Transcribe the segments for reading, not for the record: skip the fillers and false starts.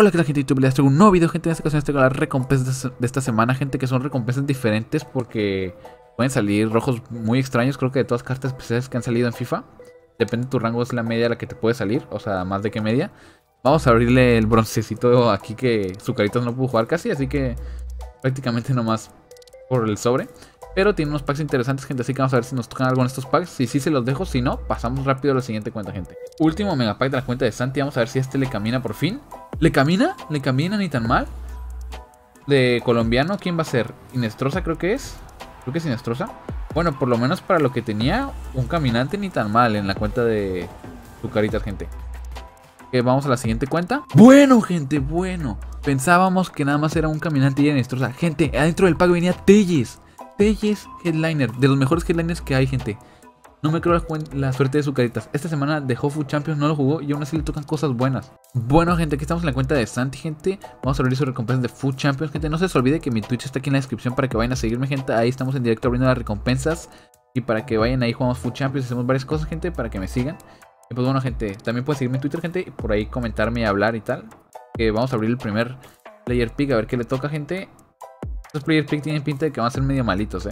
Hola, ¿qué tal, gente de YouTube? Les traigo un nuevo video, gente. En esta ocasión les traigo las recompensas de esta semana, gente, que son recompensas diferentes porque pueden salir rojos muy extraños. Creo que de todas las cartas especiales que han salido en FIFA, depende de tu rango, es la media la que te puede salir, o sea, más de qué media. Vamos a abrirle el broncecito aquí que su Sucaritas no pudo jugar casi, así que prácticamente nomás por el sobre. Pero tiene unos packs interesantes, gente, así que vamos a ver si nos tocan algo en estos packs. Si sí se los dejo, si no, pasamos rápido a la siguiente cuenta, gente. Último megapack de la cuenta de Santi, vamos a ver si este le camina por fin. ¿Le camina? ¿Le camina ni tan mal? De colombiano, ¿quién va a ser? Inestrosa creo que es. Creo que es Inestrosa. Bueno, por lo menos para lo que tenía, un caminante ni tan mal en la cuenta de Sucaritas, gente. Vamos a la siguiente cuenta. Bueno, gente, bueno. Pensábamos que nada más era un caminante y Inestrosa. Gente, adentro del pack venía Telles. Telles Headliner, de los mejores headliners que hay, gente. No me creo la suerte de Sucaritas. Esta semana dejó Food Champions, no lo jugó y aún así le tocan cosas buenas. Bueno, gente, aquí estamos en la cuenta de Santi, gente. Vamos a abrir sus recompensas de Food Champions, gente. No se les olvide que mi Twitch está aquí en la descripción para que vayan a seguirme, gente. Ahí estamos en directo abriendo las recompensas. Y para que vayan ahí, jugamos Food Champions, hacemos varias cosas, gente, para que me sigan. Y pues bueno, gente, también pueden seguirme en Twitter, gente, y por ahí comentarme y hablar y tal. Que vamos a abrir el primer Player Pick, a ver qué le toca, gente. Estos Player Pick tienen pinta de que van a ser medio malitos,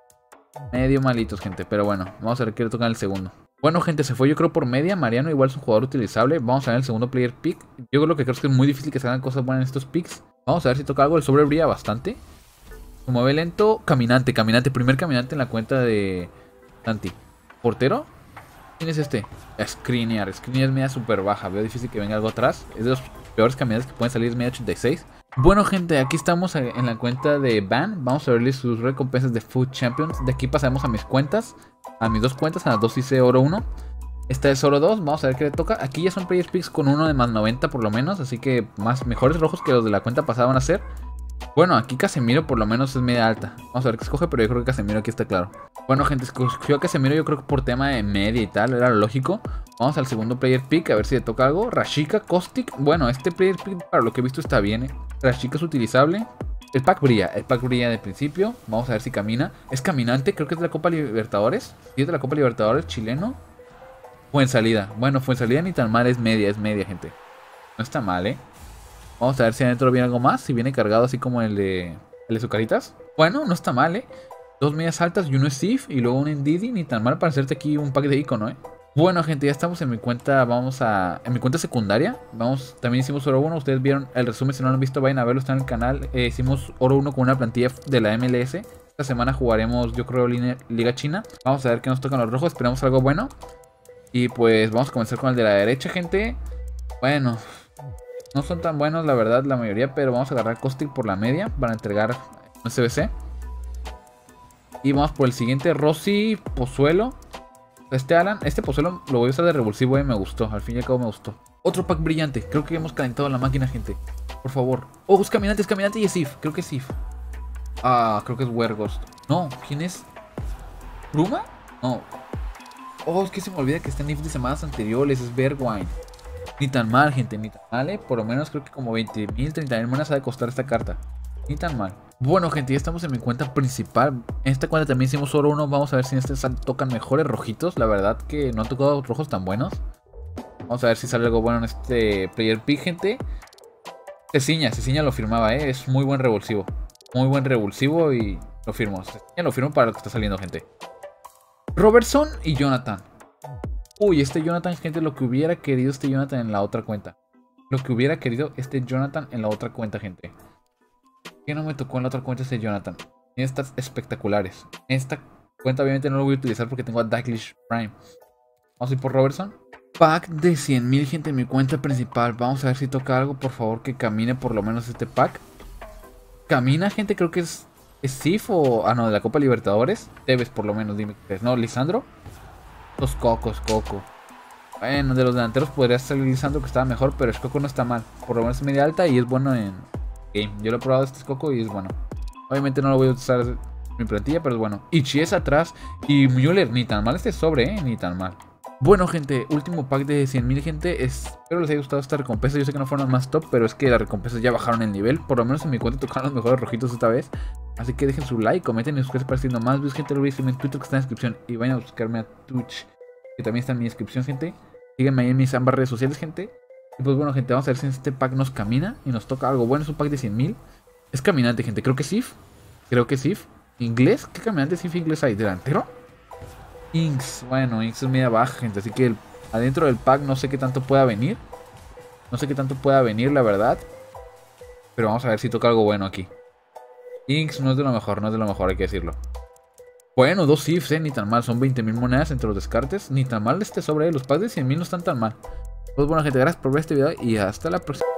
medio malitos, gente, pero bueno, vamos a ver qué le toca en el segundo. Bueno, gente, se fue yo creo por media. Mariano igual es un jugador utilizable. Vamos a ver el segundo player pick. Yo creo que es muy difícil que salgan cosas buenas en estos picks. Vamos a ver si toca algo. El sobre brilla bastante. Se mueve lento. Caminante, caminante. Primer caminante en la cuenta de Santi. ¿Portero? ¿Quién es este? Skriniar. Skriniar es media super baja. Veo difícil que venga algo atrás. Es de los peores caminantes que pueden salir. Es media 86. Bueno, gente, aquí estamos en la cuenta de Van. Vamos a verle sus recompensas de Food Champions. De aquí pasamos a mis cuentas. A mis dos cuentas. A las dos hice oro 1. Esta es oro 2. Vamos a ver qué le toca. Aquí ya son player picks con uno de más 90 por lo menos. Así que mejores rojos que los de la cuenta pasada van a ser. Bueno, aquí Casemiro por lo menos es media alta. Vamos a ver qué escoge, pero yo creo que Casemiro aquí está claro. Bueno, gente, escogió a Casemiro yo creo que por tema de media y tal. Era lo lógico. Vamos al segundo player pick a ver si le toca algo. Rashika, Caustic. Bueno, este player pick para lo que he visto está bien, Rashika es utilizable. El pack brilla de principio. Vamos a ver si camina. Es caminante, creo que es de la Copa Libertadores. Sí, es de la Copa Libertadores, chileno. Fuensalida. Bueno, Fuensalida ni tan mal, es media, gente. No está mal, Vamos a ver si adentro viene algo más. Si viene cargado así como el de Sucaritas. Bueno, no está mal, Dos medias altas y uno es Sif y luego un Ndidi. Ni tan mal para hacerte aquí un pack de icono, Bueno, gente, ya estamos en mi cuenta. En mi cuenta secundaria. También hicimos oro 1. Ustedes vieron el resumen. Si no lo han visto, vayan a verlo. Está en el canal. Hicimos oro 1 con una plantilla de la MLS. Esta semana jugaremos, yo creo, Liga China. Vamos a ver qué nos tocan los rojos. Esperamos algo bueno. Y pues vamos a comenzar con el de la derecha, gente. Bueno, no son tan buenos, la verdad, la mayoría. Pero vamos a agarrar Caustic por la media para entregar un SBC. Y vamos por el siguiente, Rossi Pozuelo. Este Pozuelo lo voy a usar de revulsivo, me gustó. Al fin y al cabo me gustó. Otro pack brillante. Creo que hemos calentado la máquina, gente. Por favor. Oh, es caminante y es Sif. Creo que es Sif. Ah, creo que es Werghost. No, ¿quién es? ¿Ruma? No. Oh, es que se me olvida que está en IF de semanas anteriores. Es Bergwijn. Ni tan mal, gente, ni tan mal, Por lo menos creo que como 20.000, 30.000 monedas ha de costar esta carta. Ni tan mal. Bueno, gente, ya estamos en mi cuenta principal. En esta cuenta también hicimos oro 1. Vamos a ver si en este tocan mejores rojitos. La verdad que no han tocado rojos tan buenos. Vamos a ver si sale algo bueno en este player pick, gente. Ceciña lo firmaba, Es muy buen revulsivo. Muy buen revulsivo y lo firmo. Ceciña lo firmo para lo que está saliendo, gente. Robertson y Jonathan. Uy, este Jonathan, gente, lo que hubiera querido este Jonathan en la otra cuenta. Lo que hubiera querido este Jonathan en la otra cuenta, gente. ¿Qué no me tocó en la otra cuenta este Jonathan? Tiene estas espectaculares. En esta cuenta obviamente no lo voy a utilizar porque tengo a Dalglish Prime. Vamos a ir por Robertson. Pack de 100.000, gente, en mi cuenta principal. Vamos a ver si toca algo, por favor, que camine por lo menos este pack. Camina, gente, creo que es Sif o... Ah, no, de la Copa Libertadores. Tevez, por lo menos, dime qué es. No, Lisandro. Los Cocos, Coco. Bueno, de los delanteros podría ser Lisandro, que estaba mejor, pero el Coco no está mal. Por lo menos es media alta y es bueno en game. Yo lo he probado este Coco y es bueno. Obviamente no lo voy a usar en mi plantilla, pero es bueno. Y Chiesa atrás. Y Müller, ni tan mal este sobre, ni tan mal. Bueno, gente, último pack de 100.000, gente. Espero les haya gustado esta recompensa. Yo sé que no fueron más top, pero es que las recompensas ya bajaron el nivel. Por lo menos en mi cuenta tocaron los mejores rojitos esta vez. Así que dejen su like, comenten y suscríbanse para haciendo más videos, gente. Lo voy a decir en Twitter, que está en la descripción. Y vayan a buscarme a Twitch, que también está en mi descripción, gente. Síganme ahí en mis ambas redes sociales, gente. Y pues bueno, gente, vamos a ver si este pack nos camina y nos toca algo bueno. Es un pack de 100.000. Es caminante, gente. Creo que Sif. Inglés. ¿Qué caminante Sif inglés hay? ¿Delantero? Inks. Bueno, Inks es media baja, gente. Así que adentro del pack no sé qué tanto pueda venir. La verdad. Pero vamos a ver si toca algo bueno aquí. Inks no es de lo mejor, hay que decirlo. Bueno, 2 Sifs, ni tan mal. Son 20.000 monedas entre los descartes. Ni tan mal este sobre. Los packs de 100.000 no están tan mal. Pues bueno, gente, gracias por ver este video y hasta la próxima.